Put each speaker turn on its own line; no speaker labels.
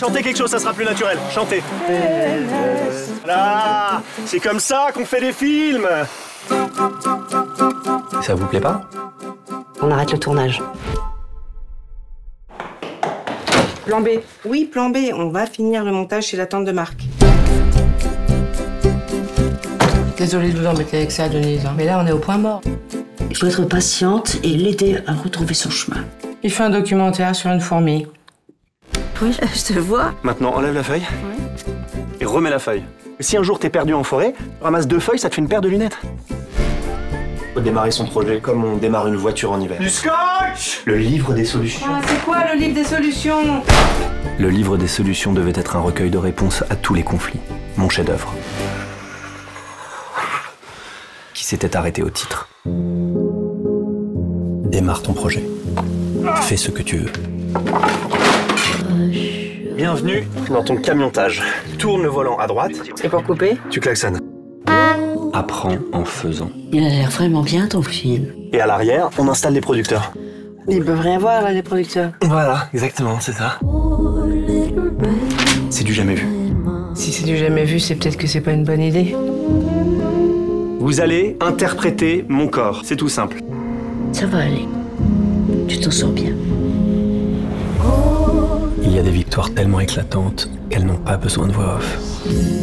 Chantez quelque chose, ça sera plus naturel. Chantez. Là, c'est comme ça qu'on fait des films.
Ça vous plaît pas?
On arrête le tournage.
Plan B. Oui, plan B. On va finir le montage chez la tante de Marc. Désolée de vous embêter avec ça, Denise. Mais là, on est au point mort.
Il faut être patiente et l'aider à retrouver son chemin.
Il fait un documentaire sur une fourmi.
Oui, je te vois.
Maintenant, enlève la feuille. Et remets la feuille. Si un jour t'es perdu en forêt, tu ramasses 2 feuilles, ça te fait une paire de lunettes. Faut démarrer son projet comme on démarre une voiture en hiver. Du scotch! Le livre des solutions.
Ah, c'est quoi le livre des solutions?
Le livre des solutions devait être un recueil de réponses à tous les conflits. Mon chef-d'œuvre. Qui s'était arrêté au titre. Démarre ton projet. Fais ce que tu veux.
Bienvenue dans ton camiontage. Tourne le volant à droite,
C'est pour couper?
tu klaxonnes.
Apprends en faisant.
Il a l'air vraiment bien, ton film.
Et à l'arrière, on installe les producteurs.
Ils peuvent rien voir, là, les producteurs.
Voilà, exactement, c'est ça. C'est du jamais vu.
Si c'est du jamais vu, c'est peut-être que c'est pas une bonne idée.
Vous allez interpréter mon corps, c'est tout simple.
Ça va aller. Tu t'en sors bien.
Il y a des victoires tellement éclatantes qu'elles n'ont pas besoin de voix off.